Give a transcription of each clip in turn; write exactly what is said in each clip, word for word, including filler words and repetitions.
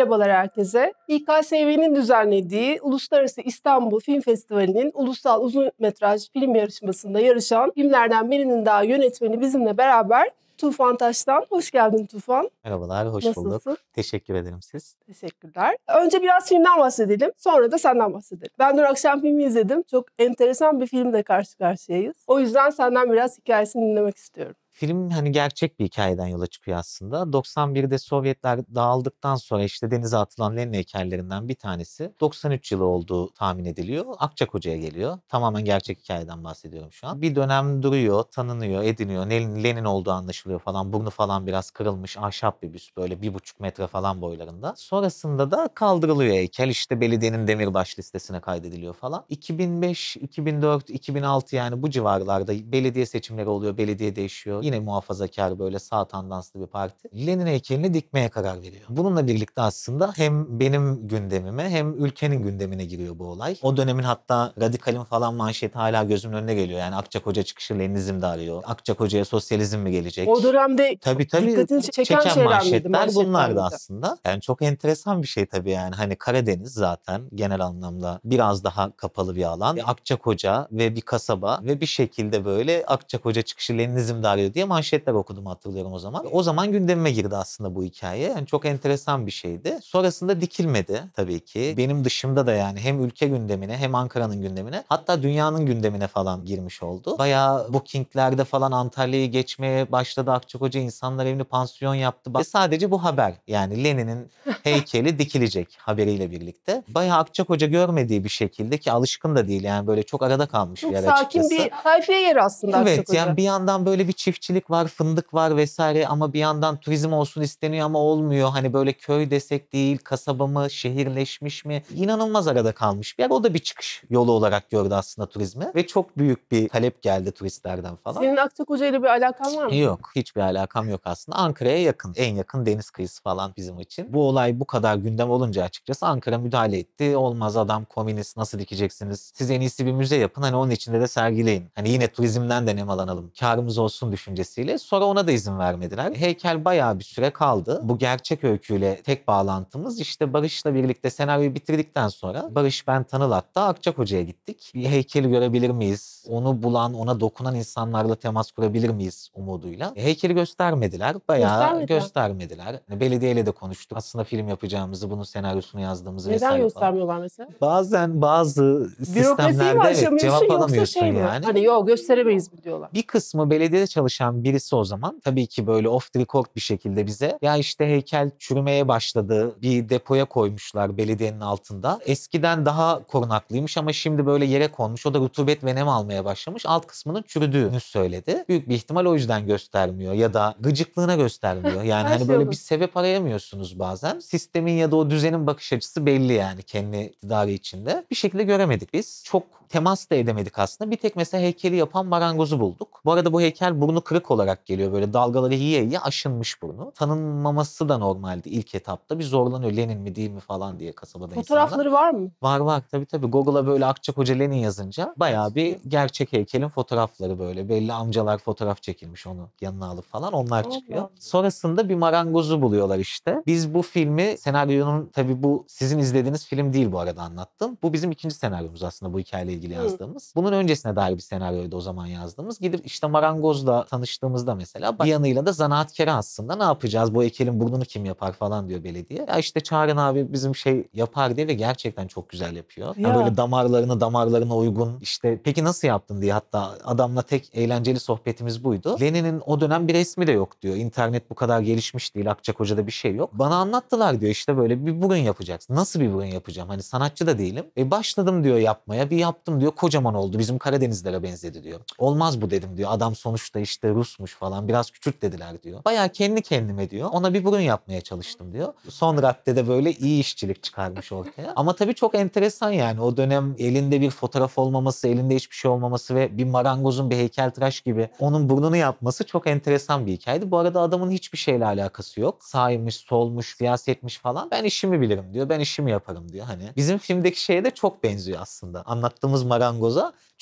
Merhabalar herkese. İ K S V'nin düzenlediği Uluslararası İstanbul Film Festivali'nin ulusal uzun metraj film yarışmasında yarışan filmlerden birinin daha yönetmeni bizimle beraber Tufan Taş'tan. Hoş geldin Tufan. Merhabalar, hoş Nasılsın? bulduk. Teşekkür ederim siz. Teşekkürler. Önce biraz filmden bahsedelim, sonra da senden bahsedelim. Ben dün akşam filmi izledim. Çok enteresan bir filmle karşı karşıyayız. O yüzden senden biraz hikayesini dinlemek istiyorum. Film hani gerçek bir hikayeden yola çıkıyor aslında. doksan birde Sovyetler dağıldıktan sonra işte denize atılan Lenin heykellerinden bir tanesi doksan üç yılı olduğu tahmin ediliyor. Akçakoca'ya geliyor. Tamamen gerçek hikayeden bahsediyorum şu an. Bir dönem duruyor, tanınıyor, ediniyor. Lenin, Lenin olduğu anlaşılıyor falan. Burnu falan biraz kırılmış, ahşap bir büst, böyle bir buçuk metre falan boylarında. Sonrasında da kaldırılıyor heykel. İşte belediyenin demirbaş listesine kaydediliyor falan. iki bin beş, iki bin dört, iki bin altı yani bu civarlarda belediye seçimleri oluyor, belediye değişiyor. Yine muhafazakar böyle sağ tandanslı bir parti. Lenin heykelini dikmeye karar veriyor. Bununla birlikte aslında hem benim gündemime hem ülkenin gündemine giriyor bu olay. O dönemin hatta Radikal'in falan manşeti hala gözümün önüne geliyor. Yani Akçakoca çıkışı Leninizm de arıyor. Akçakoca'ya sosyalizm mi gelecek? O dönemde tabii, tabii, dikkatini çeken, çeken şeyler manşetler miydi? Manşetler bunlardı miydi? aslında. Yani çok enteresan bir şey tabii yani. Hani Karadeniz zaten genel anlamda biraz daha kapalı bir alan. E, Akçakoca ve bir kasaba ve bir şekilde böyle Akçakoca çıkışı Leninizm de arıyor diye manşetler okudum hatırlıyorum o zaman. O zaman gündemime girdi aslında bu hikaye. Yani çok enteresan bir şeydi. Sonrasında dikilmedi tabii ki. Benim dışımda da yani hem ülke gündemine hem Ankara'nın gündemine hatta dünyanın gündemine falan girmiş oldu. Bayağı bookinglerde falan Antalya'yı geçmeye başladı. Akçakoca insanlar evini pansiyon yaptı. Ve sadece bu haber yani Lenin'in heykeli dikilecek haberiyle birlikte. Bayağı Akçakoca görmediği bir şekilde ki alışkın da değil yani böyle çok arada kalmış Çok bir yer sakin açıkçası. bir sayfiye yeri aslında Evet Akçakoca. yani bir yandan böyle bir çiftçilik var, fındık var vesaire ama bir yandan turizm olsun isteniyor ama olmuyor. Hani böyle köy desek değil, kasaba mı, şehirleşmiş mi? İnanılmaz arada kalmış bir yer. O da bir çıkış yolu olarak gördü aslında turizmi ve çok büyük bir talep geldi turistlerden falan. Senin Akçakoca ile bir alakan var mı? Yok, hiçbir alakam yok aslında. Ankara'ya yakın, en yakın deniz kıyısı falan bizim için. Bu olay bu kadar gündem olunca açıkçası Ankara müdahale etti. Olmaz adam komünist nasıl dikeceksiniz? Siz en iyisi bir müze yapın hani onun içinde de sergileyin. Hani yine turizmden de nemalanalım. Kârımız olsun düşüncesiyle. Sonra ona da izin vermediler. Heykel bayağı bir süre kaldı. Bu gerçek öyküyle tek bağlantımız işte Barış'la birlikte senaryoyu bitirdikten sonra Barış ben Tanıl hatta Akçakoca'ya gittik. Bir heykeli görebilir miyiz? Onu bulan, ona dokunan insanlarla temas kurabilir miyiz umuduyla. E, heykeli göstermediler. Bayağı Göstermediler. göstermediler. Yani belediyeyle de konuştuk. Aslında film yapacağımızı, bunun senaryosunu yazdığımızı Neden vesaire falan. göstermiyorlar mesela? Bazen bazı Bürokrasiyi mi sistemlerde evet aşamıyorsun cevap yoksa alamıyorsun şey mi? yani. Hani yok gösteremeyiz mi diyorlar. Bir kısmı belediyede çalışan birisi o zaman tabii ki böyle off the record bir şekilde bize ya işte heykel çürümeye başladı. Bir depoya koymuşlar belediyenin altında. Eskiden daha korunaklıymış ama şimdi böyle yere konmuş. O da rutubet ve nem almaya başlamış. Alt kısmının çürüdüğünü söyledi. Büyük bir ihtimal o yüzden göstermiyor ya da gıcıklığına göstermiyor. Yani Her hani şey böyle olur. bir sebep arayamıyorsunuz bazen. Sistemin ya da o düzenin bakış açısı belli yani kendi iktidarı içinde. Bir şekilde göremedik biz. Çok temas da edemedik aslında. Bir tek mesela heykeli yapan marangozu bulduk. Bu arada bu heykel burnu kırık olarak geliyor. Böyle dalgaları yiye yiye aşınmış burnu. Tanınmaması da normaldi ilk etapta. Bir zorlanıyor Lenin mi değil mi falan diye kasabada insanlar. Fotoğrafları var mı? Var var tabii tabii. Google'a böyle Akçakoca Lenin yazınca bayağı bir gerçek heykelin fotoğrafları böyle. Belli amcalar fotoğraf çekilmiş onu yanına alıp falan onlar Allah çıkıyor. Allah. Sonrasında bir marangozu buluyorlar işte. Biz bu filmi senaryonun tabii bu sizin izlediğiniz film değil bu arada anlattım. Bu bizim ikinci senaryomuz aslında bu hikayeyle ilgili Hı. yazdığımız. Bunun öncesine dair bir senaryoydu o zaman yazdığımız. Gidip işte marangozla tanıştığımızda mesela bir yanıyla da zanaatkara aslında ne yapacağız? Bu heykelin burnunu kim yapar falan diyor belediye. Ya işte Çağrı abi bizim şey yapar diye ve gerçekten çok güzel yapıyor. Yani Ya. böyle damarlarına damarlarına uygun işte peki nasıl yaptın diye hatta adamla tek eğlenceli sohbetimiz buydu. Lenin'in o dönem bir resmi de yok diyor. İnternet bu kadar gelişmiş değil. Akçakoca'da bir şey yok. Bana anlattılar diyor işte böyle bir burun yapacaksın. Nasıl bir burun yapacağım? Hani sanatçı da değilim. E başladım diyor yapmaya. Bir yaptım diyor kocaman oldu. Bizim Karadenizlere benzedi diyor. Olmaz bu dedim diyor. Adam sonuçta işte Rusmuş falan. Biraz küçült dediler diyor. Bayağı kendi kendime diyor. Ona bir burun yapmaya çalıştım diyor. Son raddede böyle iyi işçilik çıkarmış ortaya. Ama tabii çok enteresan yani. O dönem elinde bir fotoğraf olmaması, elinde hiçbir şey olmaması ve bir marangozun bir heykeltıraş gibi onun burnunu yapması çok enteresan bir hikayeydi. Bu arada adamın hiçbir şeyle alakası yok. Sağymış, solmuş, siyasetmiş falan. Ben işimi bilirim diyor. Ben işimi yaparım diyor. Hani bizim filmdeki şeye de çok benziyor aslında. Anlattığımız marangoza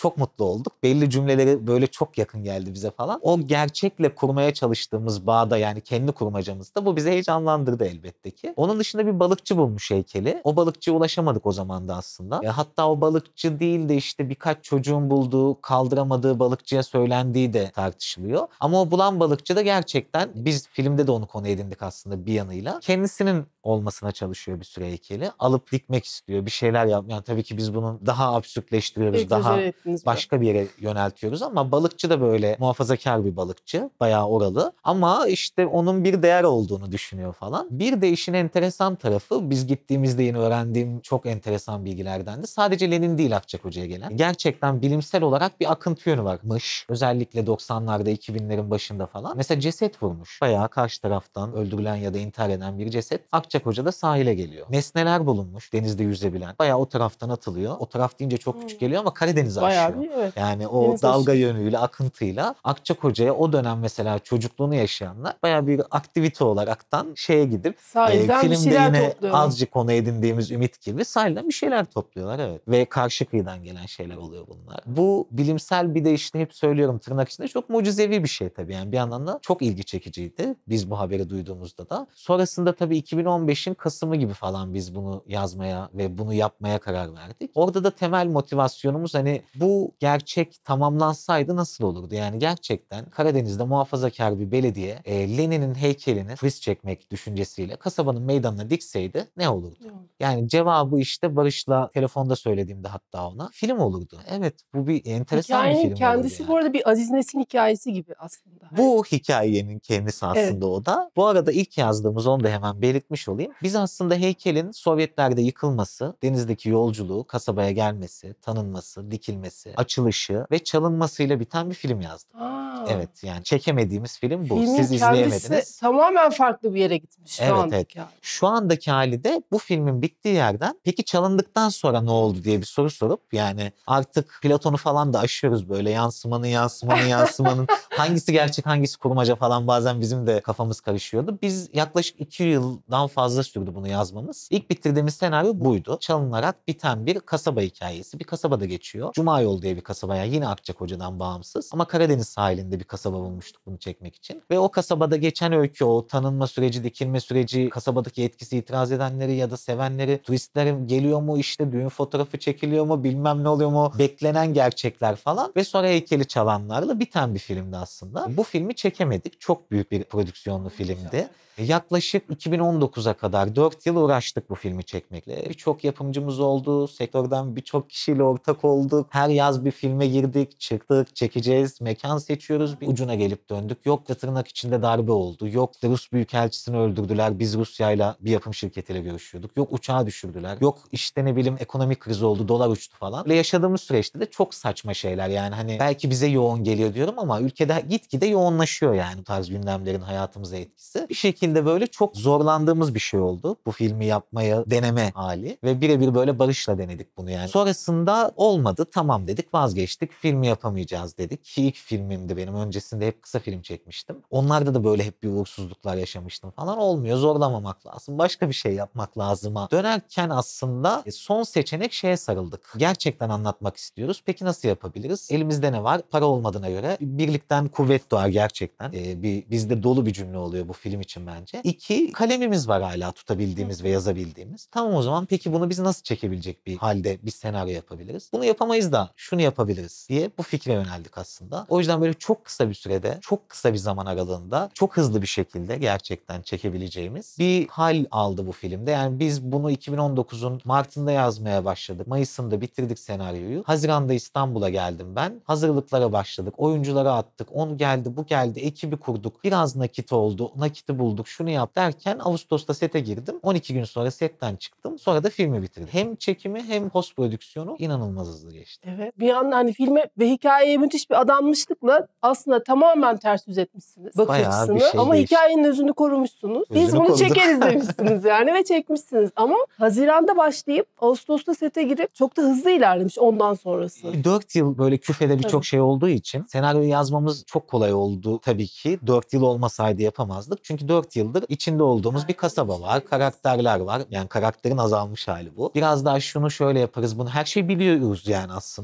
çok mutlu olduk. Belli cümleleri böyle çok yakın geldi bize falan. O gerçekle kurmaya çalıştığımız bağda, yani kendi kurmacamızda, bu bizi heyecanlandırdı elbette ki. Onun dışında bir balıkçı bulmuş heykeli. O balıkçıya ulaşamadık o zaman da aslında. E, hatta o balıkçı değil de işte birkaç çocuğun bulduğu, kaldıramadığı balıkçıya söylendiği de tartışılıyor. Ama o bulan balıkçı da gerçekten, biz filmde de onu konu edindik aslında bir yanıyla, kendisinin olmasına çalışıyor bir süre heykeli. Alıp dikmek istiyor. Bir şeyler yap. Yani tabii ki biz bunu daha absürtleştiriyoruz. Egzajere Daha ettiniz biraz. başka bir yere yöneltiyoruz ama balıkçı da böyle muhafazakar bir balıkçı. Bayağı oralı. Ama işte onun bir değer olduğunu düşünüyor falan. Bir de işin enteresan tarafı, biz gittiğimizde yine öğrendiğim çok enteresan bilgilerden de, sadece Lenin değil Akçakoca'ya gelen. Gerçekten bilimsel olarak bir akıntı yönü varmış. Özellikle doksanlarda, iki binlerin başında falan. Mesela ceset vurmuş. Bayağı karşı taraftan öldürülen ya da intihar eden bir ceset Akçakoca'da sahile geliyor. Nesneler bulunmuş denizde yüzebilen. Bayağı o taraftan atılıyor. O taraf deyince çok Hmm. küçük geliyor ama Karadeniz'i Bayağı aşıyor. bir, evet. Yani o Deniz dalga aşıyor. yönüyle, akıntıyla Akçakoca'ya o dönem mesela çocukluğunu yaşayanlar bayağı bir aktivite olaraktan şeye gidip, e, Sahilden bir filmde şeyler yine topluyorlar. azıcık konu edindiğimiz Ümit gibi sahilden bir şeyler topluyorlar, evet. Ve karşı kıyıdan gelen şeyler oluyor bunlar. Bu bilimsel, bir de işte hep söylüyorum tırnak içinde, çok mucizevi bir şey tabii. Yani bir yandan da çok ilgi çekiciydi biz bu haberi duyduğumuzda da. Sonrasında tabii iki bin on beşin Kasım'ı gibi falan biz bunu yazmaya ve bunu yapmaya karar verdik. Orada da temel motivasyonumuz, hani bu gerçek tamamlansaydı nasıl olurdu? Yani gerçekten Karadeniz'de muhafazakar bir belediye e, Lenin'in heykelini turist çekmek düşüncesiyle kasabanın meydanına dikseydi ne olurdu? Yok. Yani cevabı işte Barış'la telefonda söylediğimde hatta ona, film olurdu. Evet, bu bir enteresan bir Hikayenin film olurdu kendisi bu yani. arada bir Aziz Nesin hikayesi gibi aslında. Bu hikayenin kendisi Evet. aslında o da. Bu arada ilk yazdığımız, onu da hemen belirtmiş olayım. Biz aslında heykelin Sovyetlerde yıkılması, denizdeki yolculuğu, kasabaya gelmesi, tanınması, dikilmesi, açılışı ve çalınmasıyla biten bir film yazdık. Aa, Evet, yani çekemediğimiz film bu. filmin Siz kendisi izleyemediniz. tamamen farklı bir yere gitmiş şu Evet, evet. andaki hali. Şu andaki hali de bu filmin bittiği yerden, peki çalındıktan sonra ne oldu diye bir soru sorup, yani artık Platon'u falan da aşıyoruz, böyle yansımanın yansımanın yansımanın hangisi gerçek hangisi kurmaca falan, bazen bizim de kafamız karışıyordu. Biz yaklaşık iki yıldan fazla sürdü bunu yazmamız. İlk bitirdiğimiz senaryo buydu. Çalınarak biten bir kasaba hikayesi. Bir kasabada geçiyor. Cuma Yol diye bir kasaba, yani yine Akçakoca'dan bağımsız ama Karadeniz sahilinde bir kasaba bulmuştuk bunu çekmek için. Ve o kasabada geçen öykü, o tanınma süreci, dikilme süreci, kasabadaki etkisi, itiraz edenleri ya da sevenleri, turistlerin geliyor mu, işte düğün fotoğrafı çekiliyor mu, bilmem ne oluyor mu, beklenen gerçekler falan ve sonra heykeli çalanlarla biten bir filmdi aslında. Bu filmi çekemedik. Çok büyük bir prodüksiyonlu filmdi. Yaklaşık iki bin on dokuza kadar dört yıl uğraştık bu filmi çekmekle. Birçok yapımcımız oldu. Sektörden birçok kişiyle ortak olduk. Her yaz bir filme girdik, çıktık, çekeceğiz, mekan seçiyoruz. Bir ucuna gelip döndük. Yok da tırnak içinde darbe oldu. Yok da Rus büyükelçisini öldürdüler. Biz Rusya'yla bir yapım şirketiyle görüşüyorduk. Yok uçağı düşürdüler. Yok işte ne bileyim ekonomik kriz oldu, dolar uçtu falan. Böyle yaşadığımız süreçte de çok saçma şeyler, yani hani belki bize yoğun geliyor diyorum ama ülkede gitgide yoğunlaşıyor yani bu tarz gündemlerin hayatımıza etkisi. Bir şekilde böyle çok zorlandığımız bir şey oldu bu filmi yapmaya deneme hali ve birebir böyle Barış'la denedik bunu yani. Sonrasında olmadı, tamam dedik, vazgeçtik, filmi yapamayacağız dedik. Ki ilk filmimdi benim, öncesinde hep kısa film çekmiştim. Onlarda da böyle hep bir uğursuzluklar yaşamıştım falan, olmuyor, zorlamamak lazım, başka bir şey yapmak lazıma dönerken aslında son seçenek şeye sarıldık. Gerçekten anlatmak istiyoruz. Peki nasıl yapabiliriz? Elimizde ne var? Para olmadığına göre birlikten kuvvet doğar gerçekten. Ee, bir, bizde dolu bir cümle oluyor bu film için bence. İki, kalemimiz var hala tutabildiğimiz ve yazabildiğimiz. Tamam, o zaman peki bunu biz nasıl çekebilecek bir halde bir senaryo yapabiliriz? Bunu yapamayız da şunu yapabiliriz diye bu fikre yöneldik aslında. O yüzden böyle çok kısa bir sürede, çok kısa bir zaman aralığında, çok hızlı bir şekilde gerçekten çekebileceğimiz bir hal aldı bu filmde. Yani biz bunu iki bin on dokuzun Mart'ında yazmaya başladık. Mayıs'ında bitirdik senaryoyu. Haziran'da İstanbul'a geldim ben. Hazırlıklara başladık. Oyuncuları attık. Onu geldi, bu geldi. Ekibi kurduk. Biraz nakit oldu. Nakiti bulduk. Şunu yap derken Ağustos'ta sete girdim. on iki gün sonra setten çıktım. Sonra da filmi bitirdim. Hem çekimi hem post prodüksiyonu inanılmaz hızlı geçti. Evet. Bir yandan hani filme ve hikayeye müthiş bir adanmışlıkla aslında tamamen ters yüz etmişsiniz bakış Bayağı bir açısını şey ama değişti. hikayenin özünü korumuşsunuz. Biz Özünü bunu koruduk. çekeriz demişsiniz yani ve çekmişsiniz ama Haziran'da başlayıp Ağustos'ta sete girip çok da hızlı ilerlemiş ondan sonrası. dört yıl böyle küfede birçok Tabii. şey olduğu için senaryoyu yazmamız çok kolay oldu tabii ki. dört yıl olmasaydı yapamazdık. Çünkü dört yıldır içinde olduğumuz bir kasaba var. Karakterler var. Yani karakterin azalmış hali bu. Biraz daha şunu şöyle yaparız, bunu her şeyi biliyoruz yani aslında.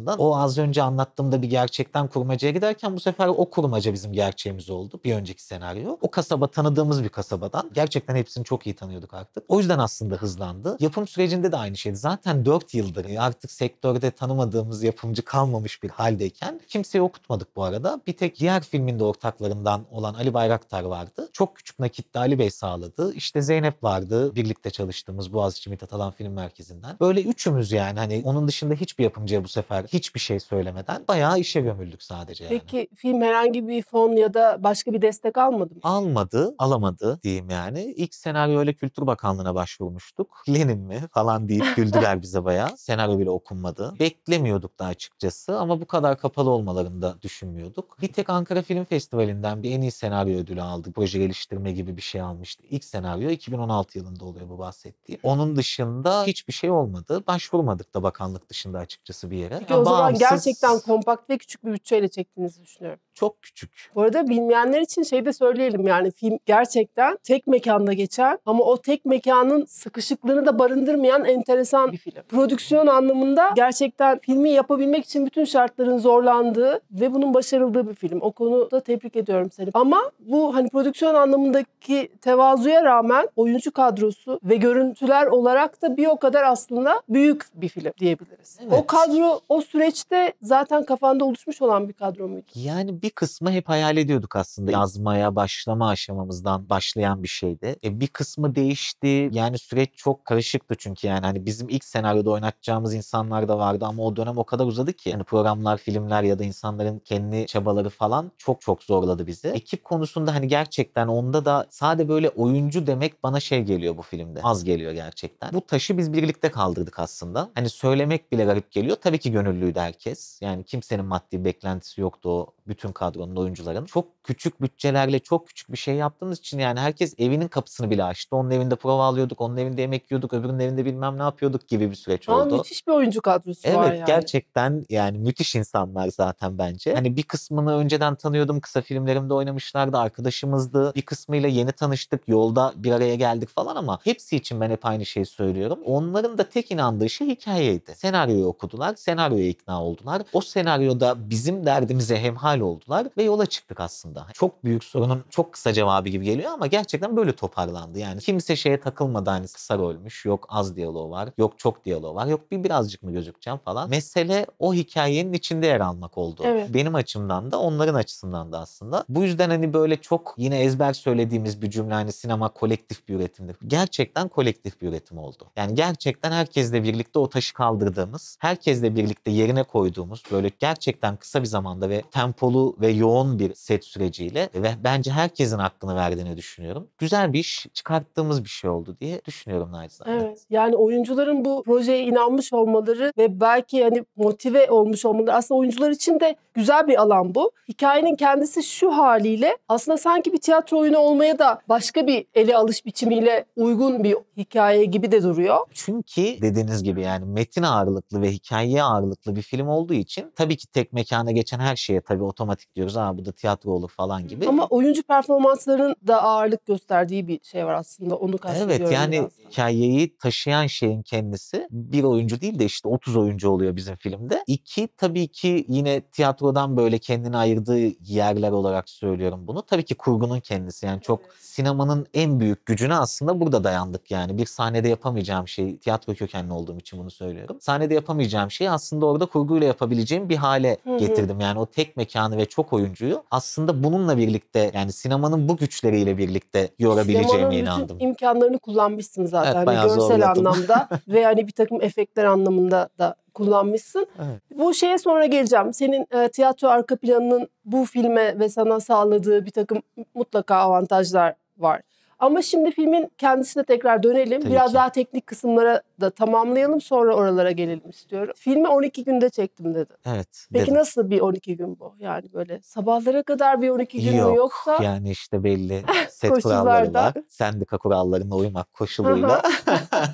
açısından. O az önce anlattığımda bir gerçekten kurmacaya giderken bu sefer o kurmaca bizim gerçeğimiz oldu. Bir önceki senaryo. O kasaba tanıdığımız bir kasabadan. Gerçekten hepsini çok iyi tanıyorduk artık. O yüzden aslında hızlandı. Yapım sürecinde de aynı şeydi. Zaten dört yıldır artık sektörde tanımadığımız yapımcı kalmamış bir haldeyken kimseyi okutmadık bu arada. Bir tek diğer filmin de ortaklarından olan Ali Bayraktar vardı. Çok küçük nakitte Ali Bey sağladı. İşte Zeynep vardı. Birlikte çalıştığımız Boğaziçi Mithat Alan Film Merkezi'nden. Böyle üçümüz yani hani onun dışında hiçbir yapımcıya bu sefer hiçbir şey söylemeden bayağı işe gömüldük sadece yani. Peki film herhangi bir fon ya da başka bir destek almadı mı? Almadı, alamadı diyeyim yani. İlk senaryoyla Kültür Bakanlığı'na başvurmuştuk. Lenin mi falan deyip güldüler bize bayağı. Senaryo bile okunmadı. Beklemiyorduk da açıkçası ama bu kadar kapalı olmalarını da düşünmüyorduk. Bir tek Ankara Film Festivali'nden bir en iyi senaryo ödülü aldı. Proje geliştirme gibi bir şey almıştı. İlk senaryo iki bin on altı yılında oluyor bu bahsettiğim. Onun dışında hiçbir şey olmadı. Başvurmadık da bakanlık dışında açıkçası bir yere. Peki Ya o zaman bağımsız, gerçekten kompakt ve küçük bir bütçeyle çektiğinizi düşünüyorum. çok küçük. Bu arada bilmeyenler için şey de söyleyelim, yani film gerçekten tek mekanda geçen ama o tek mekanın sıkışıklığını da barındırmayan enteresan bir film. Prodüksiyon anlamında gerçekten filmi yapabilmek için bütün şartların zorlandığı ve bunun başarıldığı bir film. O konuda tebrik ediyorum seni. Ama bu hani prodüksiyon anlamındaki tevazuya rağmen oyuncu kadrosu ve görüntüler olarak da bir o kadar aslında büyük bir film diyebiliriz. Evet. O kadro o süreçte zaten kafanda oluşmuş olan bir kadro muydu? Yani bir kısmı hep hayal ediyorduk aslında. Yazmaya başlama aşamamızdan başlayan bir şeydi. E bir kısmı değişti. Yani süreç çok karışıktı çünkü yani hani bizim ilk senaryoda oynatacağımız insanlar da vardı ama o dönem o kadar uzadı ki. Yani programlar, filmler ya da insanların kendi çabaları falan çok çok zorladı bizi. Ekip konusunda hani gerçekten onda da sadece böyle oyuncu demek bana şey geliyor bu filmde. Az geliyor gerçekten. Bu taşı biz birlikte kaldırdık aslında. Hani söylemek bile garip geliyor. Tabii ki gönüllüydü herkes. Yani kimsenin maddi beklentisi yoktu o bütün kadronun, oyuncuların. Çok küçük bütçelerle çok küçük bir şey yaptığımız için yani herkes evinin kapısını bile açtı. Onun evinde prova alıyorduk, onun evinde yemek yiyorduk, öbürünün evinde bilmem ne yapıyorduk gibi bir süreç Aa, oldu. müthiş bir oyuncu kadrosu var Evet yani. gerçekten yani müthiş insanlar zaten bence. Hani bir kısmını önceden tanıyordum. Kısa filmlerimde oynamışlardı. Arkadaşımızdı. Bir kısmıyla yeni tanıştık. Yolda bir araya geldik falan ama hepsi için ben hep aynı şeyi söylüyorum. Onların da tek inandığı şey hikayeydi. Senaryoyu okudular. Senaryoya ikna oldular. O senaryoda bizim derdimize hemhal oldular ve yola çıktık aslında. Çok büyük sorunun çok kısa cevabı gibi geliyor ama gerçekten böyle toparlandı. Yani kimse şeye takılmadı hani kısa rolmüş. Yok az diyaloğu var. Yok çok diyaloğu var. Yok bir birazcık mı gözükeceğim falan. Mesele o hikayenin içinde yer almak oldu. Evet. Benim açımdan da onların açısından da aslında. Bu yüzden hani böyle çok yine ezber söylediğimiz bir cümle hani sinema kolektif bir üretimdir. Gerçekten kolektif bir üretim oldu. Yani gerçekten herkesle birlikte o taşı kaldırdığımız, herkesle birlikte yerine koyduğumuz böyle gerçekten kısa bir zamanda ve tempolu ve yoğun bir set süreciyle ve bence herkesin hakkını verdiğini düşünüyorum. Güzel bir iş çıkarttığımız bir şey oldu diye düşünüyorum naçizane. Evet. Yani oyuncuların bu projeye inanmış olmaları ve belki hani motive olmuş olmaları, aslında oyuncular için de güzel bir alan bu. Hikayenin kendisi şu haliyle aslında sanki bir tiyatro oyunu olmaya da başka bir ele alış biçimiyle uygun bir hikaye gibi de duruyor. Çünkü dediğiniz gibi yani metin ağırlıklı ve hikayeye ağırlıklı bir film olduğu için tabii ki tek mekana geçen her şeye tabii otomatik diyoruz. Ha bu da tiyatro olur falan gibi. Ama oyuncu performanslarının da ağırlık gösterdiği bir şey var aslında. Onu kastediyorum Evet yani biraz. hikayeyi taşıyan şeyin kendisi bir oyuncu değil de işte otuz oyuncu oluyor bizim filmde. İki tabii ki yine tiyatrodan böyle kendini ayırdığı yerler olarak söylüyorum bunu. Tabii ki kurgunun kendisi yani çok sinemanın en büyük gücüne aslında burada dayandık yani. Bir sahnede yapamayacağım şey, tiyatro kökenli olduğum için bunu söylüyorum. Sahnede yapamayacağım şeyi aslında orada kurguyla yapabileceğim bir hale Hı hı. getirdim. Yani o tek mekanı ve çok oyuncuyu aslında bununla birlikte yani sinemanın bu güçleriyle birlikte yorabileceğime Sinemanın inandım. bütün imkanlarını kullanmışsın zaten. Evet, Hani bayağı görsel zorladım. anlamda ve hani bir takım efektler anlamında da kullanmışsın. Evet. Bu şeye sonra geleceğim. Senin e, tiyatro arka planının bu filme ve sana sağladığı bir takım mutlaka avantajlar var. Ama şimdi filmin kendisine tekrar dönelim. Tabii Biraz ki. daha teknik kısımlara da tamamlayalım, sonra oralara gelelim istiyorum. Filmi on iki günde çektim dedi. Evet Peki dedim. nasıl bir on iki gün bu? Yani böyle sabahlara kadar bir on iki gün mü, Yok yoksa yani işte belli set kuralları koşullarda? var. Sendika kurallarına uymak koşuluyla.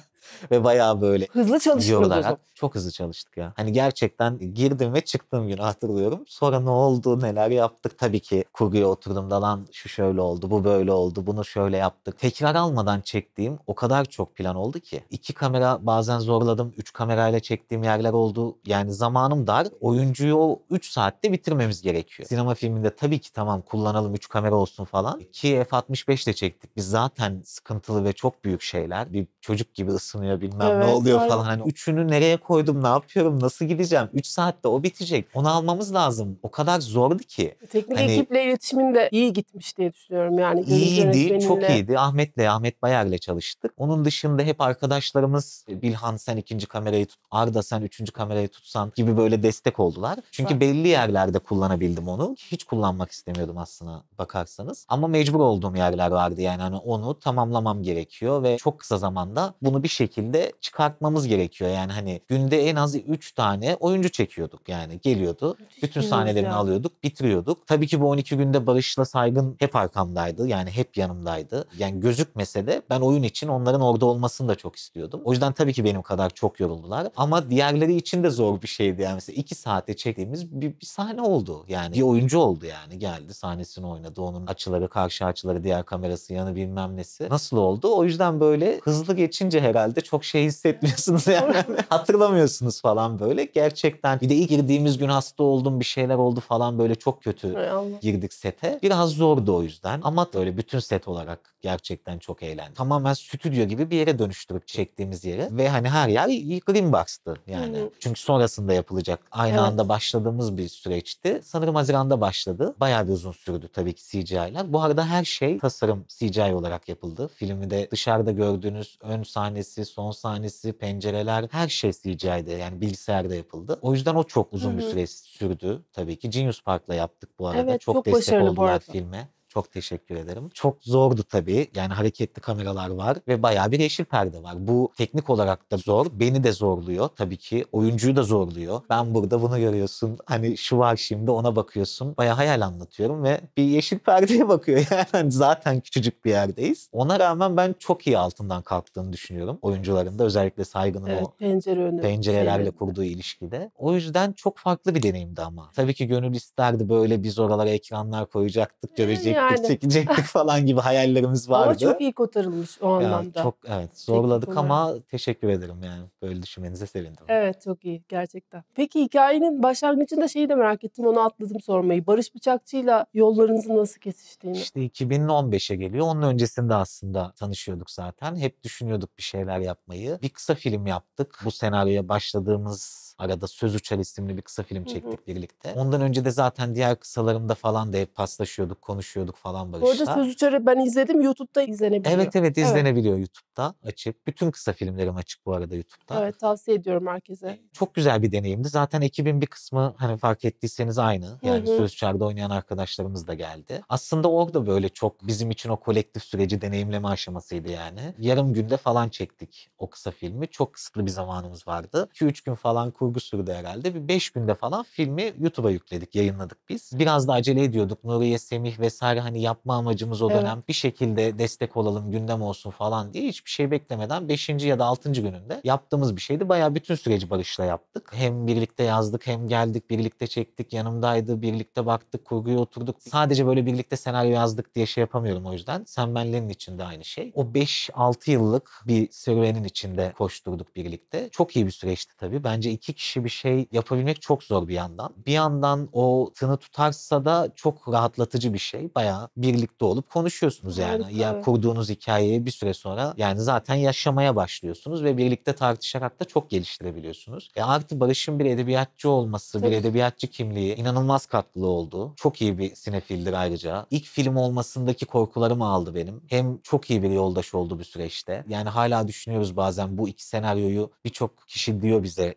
ve bayağı böyle Hızlı çalıştınız o zaman. yorularak çok hızlı çalıştık ya. Hani gerçekten girdim ve çıktığım günü hatırlıyorum. Sonra ne oldu, neler yaptık? Tabii ki kurguya oturduğumda lan şu şöyle oldu, bu böyle oldu, bunu şöyle yaptık. Tekrar almadan çektiğim o kadar çok plan oldu ki. İki kamera bazen zorladım, üç kamerayla çektiğim yerler oldu. Yani zamanım dar. Oyuncuyu o üç saatte bitirmemiz gerekiyor. Sinema filminde tabii ki tamam kullanalım üç kamera olsun falan. Ki F altmış beş ile çektik. Biz zaten sıkıntılı ve çok büyük şeyler. Bir çocuk gibi ısınıyor bilmem ne Evet, oluyor aynen. falan. Hani üçünü nereye koydum, ne yapıyorum, nasıl gideceğim? üç saatte o bitecek. Onu almamız lazım. O kadar zordu ki. Teknik Hani ekiple iletişimin de iyi gitmiş diye düşünüyorum. Yani görüntü İyiydi, çok yönetmeninle. iyiydi. Ahmet'le, Ahmet Bayar'la çalıştık. Onun dışında hep arkadaşlarımız Bilhan sen ikinci kamerayı tut, Arda sen üçüncü kamerayı tutsan gibi böyle destek oldular. Çünkü Var. belli yerlerde kullanabildim onu. Hiç kullanmak istemiyordum aslına bakarsanız. Ama mecbur olduğum yerler vardı yani hani onu tamamlamam gerekiyor ve çok kısa zamanda bunu bir şekilde çıkartmamız gerekiyor. Yani hani günde en az üç tane oyuncu çekiyorduk yani geliyordu. Müthiş Bütün bir hız sahnelerini ya. alıyorduk, bitiriyorduk. Tabii ki bu on iki günde Barış'la Saygın hep arkamdaydı. Yani hep yanımdaydı. Yani gözükmese de ben oyun için onların orada olmasını da çok istiyordum. O yüzden tabii ki benim kadar çok yoruldular. Ama diğerleri için de zor bir şeydi yani. Mesela iki saate çektiğimiz bir, bir sahne oldu. Yani bir oyuncu oldu yani. Geldi sahnesini oynadı. Onun açıları, karşı açıları, diğer kamerası, yanı bilmem nesi. Nasıl oldu? O yüzden böyle hızlı geçince herhalde çok şey hissetmiyorsunuz yani. Hatırlamıyorsunuz falan böyle. Gerçekten bir de ilk girdiğimiz gün hasta oldum, bir şeyler oldu falan böyle çok kötü Hay Allah. girdik sete. Biraz zordu o yüzden ama böyle bütün set olarak gerçekten çok eğlendim. Tamamen stüdyo gibi bir yere dönüştürüp çektiğimiz yere ve hani her yer Green Box'tı yani. Hı hı. Çünkü sonrasında yapılacak. Aynı Evet. anda başladığımız bir süreçti. Sanırım Haziran'da başladı. Bayağı bir uzun sürdü tabii ki C G I'ler. Bu arada her şey tasarım C G I olarak yapıldı. Filmi de dışarıda gördüğünüz ön sahnesi, son sahnesi, pencereler her şey C G I'de yani bilgisayarda yapıldı. O yüzden o çok Hı uzun bir hı. süre sürdü tabii ki. Genius Park'la yaptık bu arada. Evet, Çok çok destek başarılı bu oldular arada. filme. Çok teşekkür ederim. Çok zordu tabii. Yani hareketli kameralar var ve bayağı bir yeşil perde var. Bu teknik olarak da zor. Beni de zorluyor tabii ki. Oyuncuyu da zorluyor. Ben burada bunu görüyorsun. Hani şu var şimdi ona bakıyorsun. Bayağı hayal anlatıyorum ve bir yeşil perdeye bakıyor. Yani zaten küçücük bir yerdeyiz. Ona rağmen ben çok iyi altından kalktığını düşünüyorum. Oyuncuların da özellikle Saygın'ın Evet, o pencere önü pencerelerle şeylerinde. kurduğu ilişkide. O yüzden çok farklı bir deneyimdi ama. Tabii ki gönül isterdi böyle biz oralara ekranlar koyacaktık, görecektik, Yani. çekecektik falan gibi hayallerimiz Ama vardı. çok iyi kotarılmış o Ya anlamda. çok evet Teknik zorladık olarak. ama teşekkür ederim yani. Böyle düşünmenize sevindim. Evet, çok iyi gerçekten. Peki hikayenin başlangıcında şeyi de merak ettim, onu atladım sormayı. Barış Bıçakçı'yla yollarınızın nasıl kesiştiğini. İşte iki bin on beşe geliyor. Onun öncesinde aslında tanışıyorduk zaten. Hep düşünüyorduk bir şeyler yapmayı. Bir kısa film yaptık. Bu senaryoya başladığımız arada Söz Uçar isimli bir kısa film Hı hı. çektik birlikte. Ondan önce de zaten diğer kısalarımda falan da hep paslaşıyorduk, konuşuyorduk falan Bu arada Barış'la. Söz Uçar'ı ben izledim. YouTube'da izlenebiliyor. Evet evet Evet. izlenebiliyor YouTube'da açık. Bütün kısa filmlerim açık bu arada YouTube'da. Evet, tavsiye ediyorum herkese. Çok güzel bir deneyimdi. Zaten ekibin bir kısmı hani fark ettiyseniz aynı. Hı Yani hı. Söz Çağrı'da oynayan arkadaşlarımız da geldi. Aslında orada böyle çok bizim için o kolektif süreci deneyimleme aşamasıydı yani. Yarım günde falan çektik o kısa filmi. Çok kısıtlı bir zamanımız vardı. iki üç gün falan kurgu sürdü herhalde. Bir beş günde falan filmi YouTube'a yükledik, yayınladık biz. Biraz da acele ediyorduk. Nuriye, Semih vesaire hani yapma amacımız o Evet. dönem bir şekilde destek olalım, gündem olsun falan diye hiçbir şey beklemeden beşinci ya da altıncı gününde yaptığımız bir şeydi. Bayağı bütün süreci Barış'la yaptık. Hem birlikte yazdık hem geldik birlikte çektik. Yanımdaydı, birlikte baktık, kurguya oturduk. Sadece böyle birlikte senaryo yazdık diye şey yapamıyorum o yüzden. Sen benlerin için de aynı şey. O beş altı yıllık bir serüvenin içinde koşturduk birlikte. Çok iyi bir süreçti tabii. Bence iki kişi bir şey yapabilmek çok zor bir yandan. Bir yandan o tını tutarsa da çok rahatlatıcı bir şey. Bayağı birlikte olup konuşuyorsunuz yani. Harika, Ya evet. kurduğunuz hikayeyi bir süre sonra yani zaten yaşamaya başlıyorsunuz ve birlikte tartışarak da çok geliştirebiliyorsunuz. E artı Barış'ın bir edebiyatçı olması, bir Tabii. edebiyatçı kimliği inanılmaz katkılı oldu. Çok iyi bir sinefildir ayrıca. İlk film olmasındaki korkularımı aldı benim. Hem çok iyi bir yoldaş oldu bu süreçte. Yani hala düşünüyoruz bazen bu iki senaryoyu birçok kişi diyor bize ilkini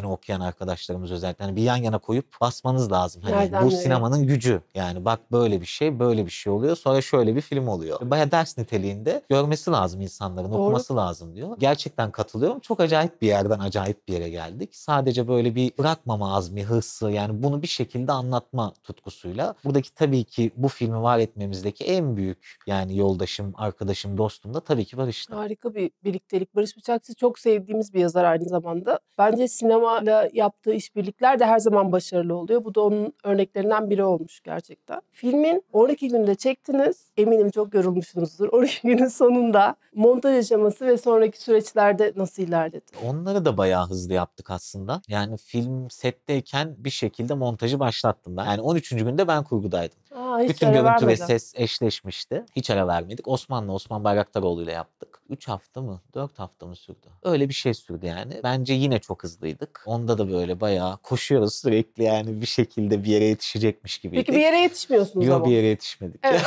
öyküsünü okuyan arkadaşlarımız özellikle. Hani bir yan yana koyup basmanız lazım. Hani Nereden bu nereye? sinemanın gücü. Yani bak böyle bir şey, böyle bir şey oluyor. Sonra şöyle bir film oluyor. Bayağı ders niteliğinde görmesi lazım insanların, Doğru. okuması lazım diyor. Gerçekten katılıyorum. Çok acayip bir yerden acayip bir yere geldik. Sadece böyle bir bırakmama azmi, hırsı, yani bunu bir şekilde anlatma tutkusuyla. Buradaki tabii ki bu filmi var etmemizdeki en büyük yani yoldaşım, arkadaşım, dostum da tabii ki Barış'tı. Harika bir birliktelik. Barış Bıçakçı çok sevdiğimiz bir yazar aynı zamanda. Bence sinemayla yaptığı işbirlikler de her zaman başarılı oluyor. Bu da onun örneklerinden biri olmuş gerçekten. Filmin on iki günde çektiniz. Eminim çok yorulmuşsunuzdur. on iki günün sonunda montaj aşaması ve sonraki süreçlerde nasıl ilerledi? Onları da bayağı hızlı yaptık aslında. Yani film setteyken bir şekilde montajı başlattım ben. Yani on üçüncü günde ben kurgudaydım. Aa, hiç Bütün ara görüntü ve vermeden. ses eşleşmişti. Hiç ara vermedik. Osman'la Osman Bayraktaroğlu ile yaptık. üç hafta mı? dört hafta mı sürdü? Öyle bir şey sürdü yani. Bence yine çok hızlıydık. Onda da böyle bayağı koşuyoruz sürekli, yani bir şekilde bir yere yetişecekmiş gibiydik. Peki bir yere yetişmiyorsunuz Yok, ama. bir yere yetişmedik. Evet.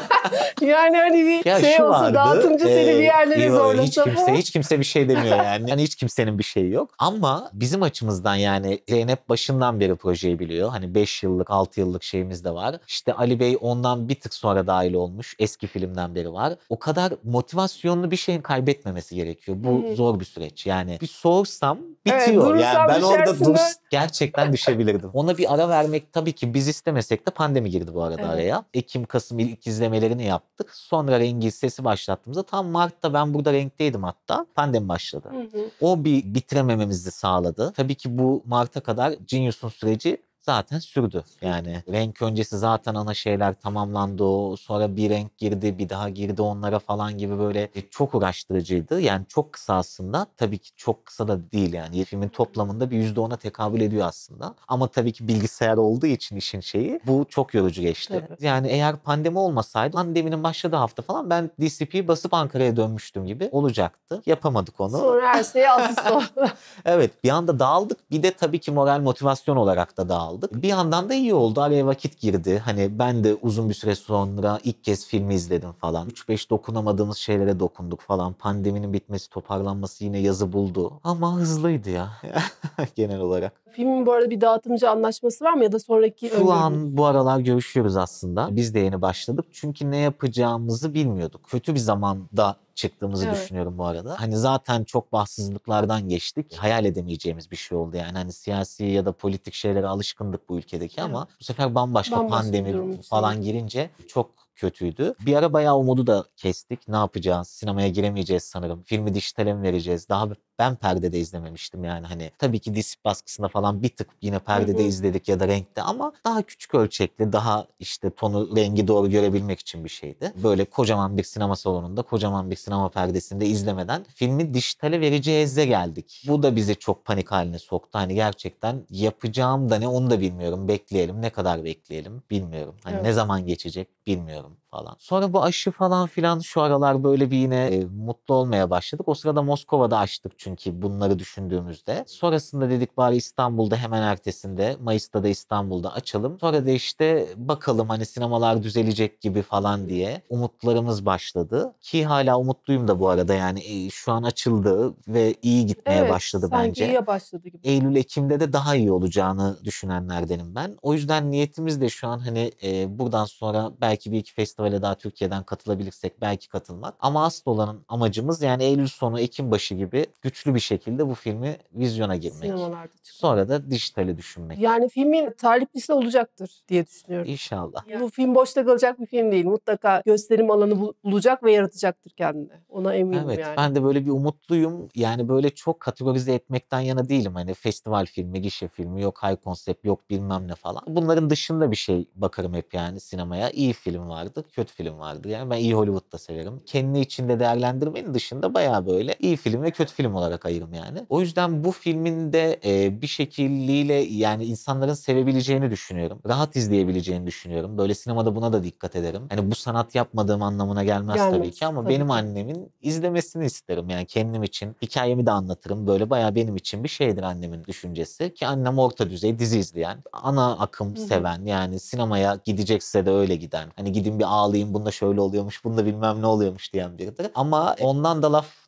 Yani hani bir Ya şey şu olsa, vardı, dağıtımcı seni bir e, yerlere yok, zorlasa hiç kimse falan. hiç kimse bir şey demiyor yani. Yani hiç kimsenin bir şeyi yok. Ama bizim açımızdan yani Zeynep başından beri projeyi biliyor. Hani beş yıllık, altı yıllık şeyimiz de var. İşte Ali Bey ondan bir tık sonra dahil olmuş. Eski filmden beri var. O kadar motivasyonlu bir şeyin kaybetmemesi gerekiyor. Hı Bu hı. zor bir süreç. Yani bir soğursam Evet, bitiyor. Yani durursan ben orada düşersin dur de. gerçekten düşebilirdim. Ona bir ara vermek tabii ki biz istemesek de pandemi girdi bu arada Evet. araya. Ekim, Kasım ilk izlemelerini yaptık. Sonra Rengi Sesi başlattığımızda tam Mart'ta ben burada Renk'teydim hatta. Pandemi başladı. Hı hı. O bir bitiremememizi sağladı. Tabii ki bu Mart'a kadar Genius'un süreci zaten sürdü. Yani renk öncesi zaten ana şeyler tamamlandı. O sonra bir renk girdi, bir daha girdi onlara falan gibi, böyle çok uğraştırıcıydı. Yani çok kısa aslında. Tabii ki çok kısa da değil yani. Filmin toplamında bir yüzde ona tekabül ediyor aslında. Ama tabii ki bilgisayar olduğu için işin şeyi, bu çok yorucu geçti. Tabii. Yani eğer pandemi olmasaydı, pandeminin başladığı hafta falan ben D C P'yi basıp Ankara'ya dönmüştüm gibi olacaktı. Yapamadık onu. Sonra her şey alt üst oldu. Evet, bir anda dağıldık. Bir de tabii ki moral motivasyon olarak da dağıldık. Bir yandan da iyi oldu. Araya vakit girdi. Hani ben de uzun bir süre sonra ilk kez filmi izledim falan. üç beş dokunamadığımız şeylere dokunduk falan. Pandeminin bitmesi, toparlanması yine yazı buldu. Ama hızlıydı ya genel olarak. Filmin bu arada bir dağıtımcı anlaşması var mı ya da sonraki Şu öngörünüz? an bu aralar görüşüyoruz aslında. Biz de yeni başladık. Çünkü ne yapacağımızı bilmiyorduk. Kötü bir zamanda çıktığımızı Evet. düşünüyorum bu arada. Hani zaten çok bahtsızlıklardan geçtik. Hayal edemeyeceğimiz bir şey oldu yani. Hani siyasi ya da politik şeylere alışkındık bu ülkedeki ama bu sefer bambaşka, Bambaşka bir pandemi durum için. falan girince çok kötüydü. Bir ara bayağı umudu da kestik. Ne yapacağız? Sinemaya giremeyeceğiz sanırım. Filmi dijitale mi vereceğiz? Daha ben perdede izlememiştim yani, hani tabii ki disk baskısında falan bir tık yine perdede Hı hı. izledik ya da renkte, ama daha küçük ölçekli, daha işte tonu, rengi doğru görebilmek için bir şeydi. Böyle kocaman bir sinema salonunda, kocaman bir sinema perdesinde izlemeden filmi dijitale vereceğiz'e geldik. Bu da bizi çok panik haline soktu. Hani gerçekten yapacağım da ne, onu da bilmiyorum. Bekleyelim. Ne kadar bekleyelim bilmiyorum. Hani Evet. ne zaman geçecek bilmiyorum falan. Sonra bu aşı falan filan şu aralar böyle bir yine e, mutlu olmaya başladık. O sırada Moskova'da açtık çünkü bunları düşündüğümüzde. Sonrasında dedik bari İstanbul'da hemen ertesinde, Mayıs'ta da İstanbul'da açalım. Sonra da işte bakalım hani sinemalar düzelecek gibi falan diye umutlarımız başladı. Ki hala umutluyum da bu arada, yani e, şu an açıldı ve iyi gitmeye Evet, başladı sanki bence. iyiye başladı gibi. Eylül, Ekim'de de daha iyi olacağını düşünenlerdenim ben. O yüzden niyetimiz de şu an hani e, buradan sonra belki bir iki festivale daha Türkiye'den katılabilirsek belki katılmak. Ama asıl olan amacımız yani Eylül sonu, Ekim başı gibi güçlü bir şekilde bu filmi vizyona girmek. Sinemalarda çıkıyor. Sonra da dijitali düşünmek. Yani filmin taliplisi olacaktır diye düşünüyorum. İnşallah. Bu film boşta kalacak bir film değil. Mutlaka gösterim alanı bul- bulacak ve yaratacaktır kendine. Ona eminim Evet, yani. ben de böyle bir umutluyum. Yani böyle çok kategorize etmekten yana değilim. Hani festival filmi, gişe filmi, yok high concept, yok bilmem ne falan. Bunların dışında bir şey bakarım hep yani sinemaya. İyi film vardır, kötü film vardır. Yani ben iyi Hollywood da severim. Kendi içinde değerlendirmenin dışında bayağı böyle iyi film ve kötü film olarak ayırım yani. O yüzden bu filmin de e, bir şekilliyle yani insanların sevebileceğini düşünüyorum. Rahat izleyebileceğini düşünüyorum. Böyle sinemada buna da dikkat ederim. Hani bu sanat yapmadığım anlamına gelmez, tabii Gelmez, ki, ama tabii benim ki. annemin izlemesini isterim. Yani kendim için hikayemi de anlatırım. Böyle bayağı benim için bir şeydir annemin düşüncesi. Ki annem orta düzey dizi izleyen, ana akım Hı hı. seven, yani sinemaya gidecekse de öyle giden. Hani gidin bir ağlayayım, bunda şöyle oluyormuş, bunda bilmem ne oluyormuş diyen biridir. Ama ondan da laf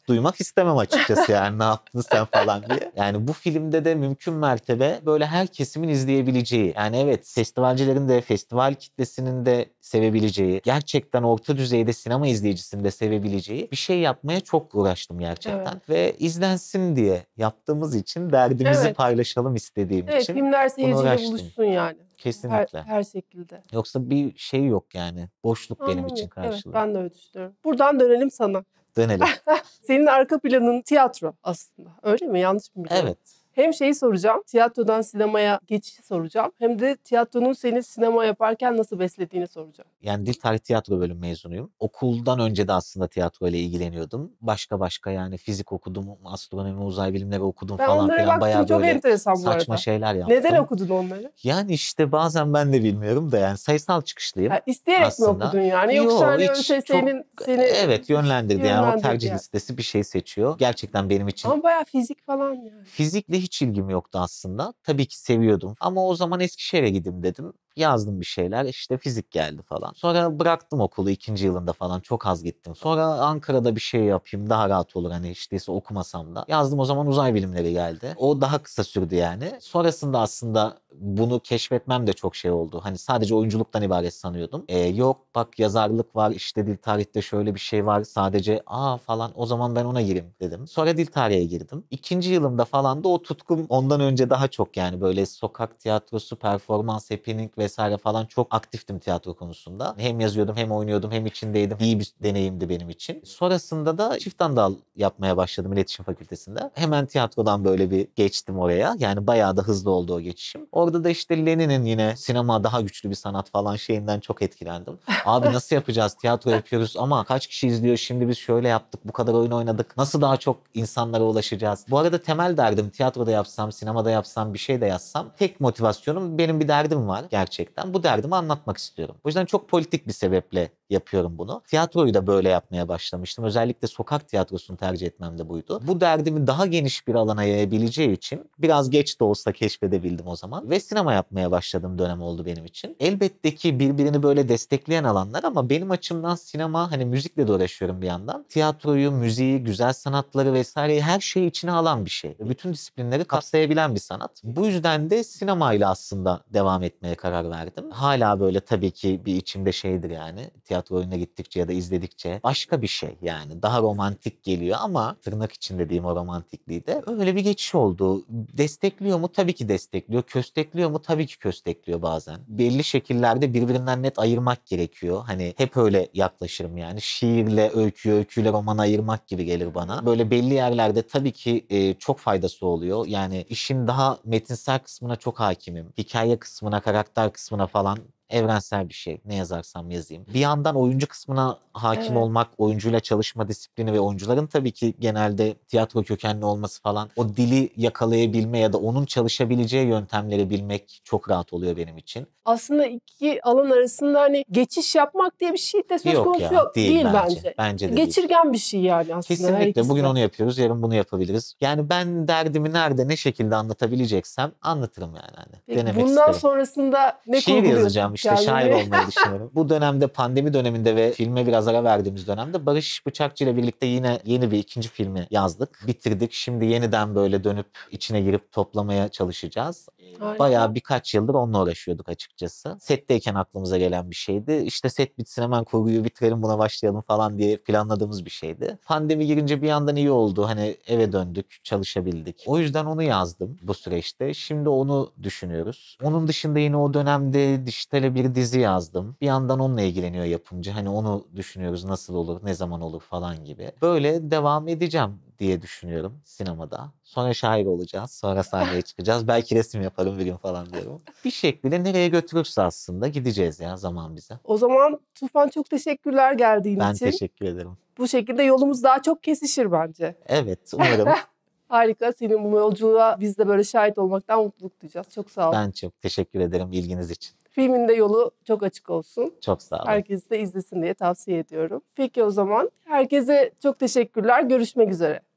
duymak istemem açıkçası yani ne yaptın sen falan diye. Yani bu filmde de mümkün mertebe böyle her kesimin izleyebileceği, yani evet festivalcilerin de festival kitlesinin de sevebileceği, gerçekten orta düzeyde sinema izleyicisinin de sevebileceği bir şey yapmaya çok uğraştım gerçekten. Evet. Ve izlensin diye yaptığımız için, derdimizi Evet. paylaşalım istediğim Evet, için filmler bunu seyirciyle uğraştım. buluşsun yani. Her, Kesinlikle. her şekilde. Yoksa bir şey yok yani. Boşluk benim için Anladım. Evet, karşılığı. ben de öyle düşünüyorum. Buradan dönelim sana. Dönelim. Senin arka planın tiyatro aslında. Öyle mi? Yanlış mı biliyorum? Evet. Hem şeyi soracağım, tiyatrodan sinemaya geçişi soracağım. Hem de tiyatronun seni sinema yaparken nasıl beslediğini soracağım. Yani Dil Tarih Tiyatro bölüm mezunuyum. Okuldan önce de aslında tiyatro ile ilgileniyordum. Başka başka yani fizik okudum, astronomi, uzay bilimleri okudum Ben falan onlara filan. baktım, Bayağı çok böyle enteresan bu saçma arada. şeyler yaptım. Neden okudun onları? Yani işte bazen ben de bilmiyorum da yani sayısal çıkışlıyım Ha, isteyerek mi aslında. okudun yani? Yoksa Yo hani hiç çok ÖSS'nin seni evet yönlendirdi yani o yönlendirdi tercih yani. listesi bir şey seçiyor. Gerçekten benim için Ama bayağı fizik falan yani. fizikle hiç ilgim yoktu aslında. Tabii ki seviyordum. Ama o zaman Eskişehir'e gideyim dedim. Yazdım bir şeyler. İşte fizik geldi falan. Sonra bıraktım okulu ikinci yılında falan. Çok az gittim. Sonra Ankara'da bir şey yapayım. Daha rahat olur hani hiç değilse okumasam da. Yazdım, o zaman uzay bilimleri geldi. O daha kısa sürdü yani. Sonrasında aslında bunu keşfetmem de çok şey oldu. Hani sadece oyunculuktan ibaret sanıyordum. Ee, yok bak yazarlık var, işte dil tarihte şöyle bir şey var. Sadece aa falan, o zaman ben ona gireyim dedim. Sonra dil tarihe girdim. İkinci yılımda falan da o tutkum ondan önce daha çok, yani böyle sokak tiyatrosu, performans, happening vesaire falan çok aktiftim tiyatro konusunda. Hem yazıyordum hem oynuyordum hem içindeydim. İyi bir deneyimdi benim için. Sonrasında da çift andal yapmaya başladım iletişim fakültesinde. Hemen tiyatrodan böyle bir geçtim oraya. Yani bayağı da hızlı oldu o geçişim. Orada da işte Lenin'in yine sinema daha güçlü bir sanat falan şeyinden çok etkilendim. Abi nasıl yapacağız? Tiyatro yapıyoruz ama kaç kişi izliyor? Şimdi biz şöyle yaptık, bu kadar oyun oynadık. Nasıl daha çok insanlara ulaşacağız? Bu arada temel derdim, tiyatroda yapsam, sinemada yapsam, bir şey de yazsam, tek motivasyonum, benim bir derdim var gerçekten. Bu derdimi anlatmak istiyorum. O yüzden çok politik bir sebeple yapıyorum bunu. Tiyatroyu da böyle yapmaya başlamıştım. Özellikle sokak tiyatrosunu tercih etmem de buydu. Bu derdimi daha geniş bir alana yayabileceği için biraz geç de olsa keşfedebildim o zaman. Ve sinema yapmaya başladığım dönem oldu benim için. Elbette ki birbirini böyle destekleyen alanlar ama benim açımdan sinema, hani müzikle de uğraşıyorum bir yandan. Tiyatroyu, müziği, güzel sanatları vesaireyi, her şeyi içine alan bir şey. Bütün disiplinleri kapsayabilen bir sanat. Bu yüzden de sinemayla aslında devam etmeye karar verdim. Hala böyle tabii ki bir içimde şeydir yani. Tiyatro oyununa gittikçe ya da izledikçe başka bir şey yani. Daha romantik geliyor ama tırnak için dediğim o romantikliği de öyle bir geçiş oldu. Destekliyor mu? Tabii ki destekliyor. Köstekliyor mu? Tabii ki köstekliyor bazen. Belli şekillerde birbirinden net ayırmak gerekiyor. Hani hep öyle yaklaşırım yani. Şiirle öyküyü, öyküyle romanı ayırmak gibi gelir bana. Böyle belli yerlerde tabii ki e, çok faydası oluyor. Yani işin daha metinsel kısmına çok hakimim. Hikaye kısmına, karakter kısmına falan evrensel bir şey. Ne yazarsam yazayım. Bir yandan oyuncu kısmına hakim Evet. olmak, oyuncuyla çalışma disiplini ve oyuncuların tabii ki genelde tiyatro kökenli olması falan, o dili yakalayabilme ya da onun çalışabileceği yöntemleri bilmek çok rahat oluyor benim için. Aslında iki alan arasında hani geçiş yapmak diye bir şey de söz Yok konusu ya, yok. değil Değil bence. bence. Bence de değil. Geçirgen bir şey yani aslında her Kesinlikle. ikisi Bugün de. onu yapıyoruz, yarın bunu yapabiliriz. Yani ben derdimi nerede, ne şekilde anlatabileceksem anlatırım yani. Hani. Peki Denemek bundan isterim. sonrasında ne Şiir yazacağım kurguluyorsun işte, şair kendini? olmayı düşünüyorum. Bu dönemde, pandemi döneminde ve filme biraz ara verdiğimiz dönemde Barış Bıçakçı ile birlikte yine yeni bir ikinci filmi yazdık. Bitirdik. Şimdi yeniden böyle dönüp içine girip toplamaya çalışacağız. Harika. Bayağı birkaç yıldır onunla uğraşıyorduk açıkçası. Setteyken aklımıza gelen bir şeydi. İşte set bitsin hemen kurguyu bitirelim, buna başlayalım falan diye planladığımız bir şeydi. Pandemi girince bir yandan iyi oldu. Hani eve döndük, çalışabildik. O yüzden onu yazdım bu süreçte. Şimdi onu düşünüyoruz. Onun dışında yine o dönemde dijitale bir dizi yazdım. Bir yandan onunla ilgileniyor yapımcı. Hani onu düşünüyoruz, nasıl olur, ne zaman olur falan gibi. Böyle devam edeceğim diye düşünüyorum sinemada. Sonra şair olacağız. Sonra sahneye çıkacağız. Belki resim yaparım bir gün falan diyorum. Bir şekilde nereye götürürse aslında gideceğiz ya, zaman bize. O zaman Tufan, çok teşekkürler geldiğin Ben için. teşekkür ederim. Bu şekilde yolumuz daha çok kesişir bence. Evet, umarım. Harika. Senin bu yolculuğa biz de böyle şahit olmaktan mutluluk duyacağız. Çok sağ ol. Ben çok teşekkür ederim ilginiz için. Filmin de yolu çok açık olsun. Çok sağ olun. Herkes de izlesin diye tavsiye ediyorum. Peki o zaman herkese çok teşekkürler. Görüşmek üzere.